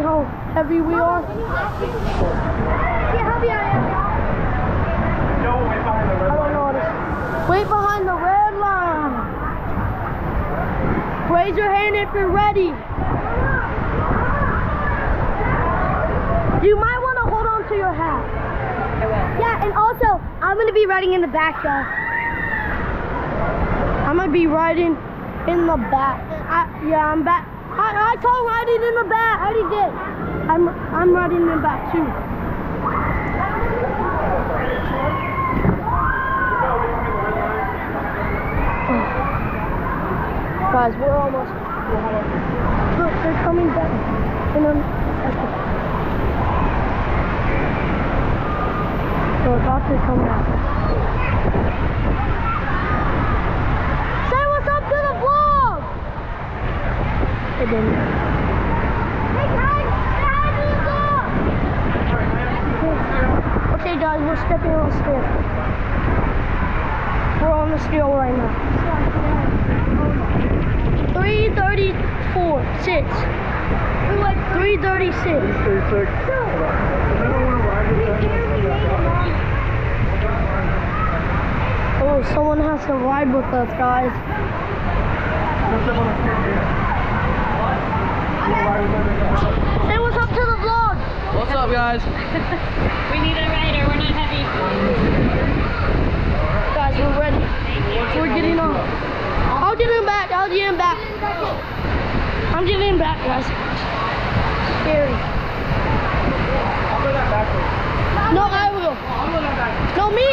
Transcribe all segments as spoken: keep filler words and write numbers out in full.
how heavy we are? See how heavy I am? No, wait behind the red I don't line. know what it is. Wait behind the red line. Raise your hand if you're ready. You might want to hold on to your hat. I will. Yeah, and also, I'm going to be riding in the back, y'all. I'm gonna be riding in the back. I, yeah, I'm back. I, I call riding in the back. I already did. I'm I'm riding in the back too. Oh. Guys, we're almost. Look, they're coming back in a second. They're about to come back. Hey guys, okay guys, we're stepping on the scale. We're on the scale right now. three thirty-four, six. three thirty-six. Oh, someone has to ride with us, guys. Say what's up to the vlog. What's up, guys? We need a rider. We're not heavy. Guys, we're ready. We're getting on. I'll get him back. I'll get him back. I'm getting him back, guys. Scary. I'll go that backwards. No, I will. I'll go that backwards. No, me.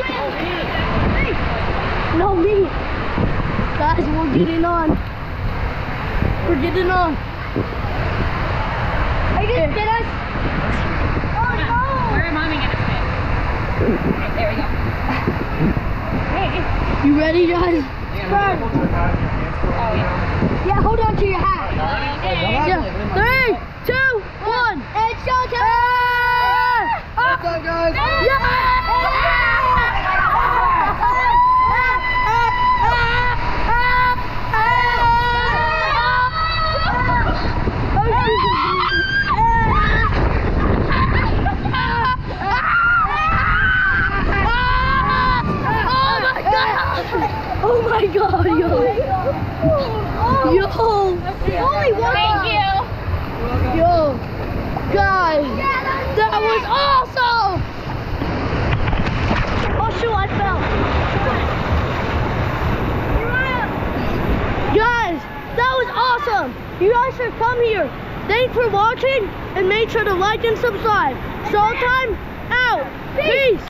No, me. Guys, we're getting on. We're getting on. Are you going to get us? Oh, no. Where am I going to fit? Okay, there we go. Hey. You ready, guys? Hold to the back. Oh, yeah. Yeah, hold on to your hat. Okay. Yeah. Three, two, one. It's showtime. What's up, guys? Oh my god, yo. Yo. Only one. Thank you. Yo. Guys, that was awesome. Oh shoot, I fell. Guys, that was awesome. You guys should come here. Thanks for watching and make sure to like and subscribe. Showtime out. Peace.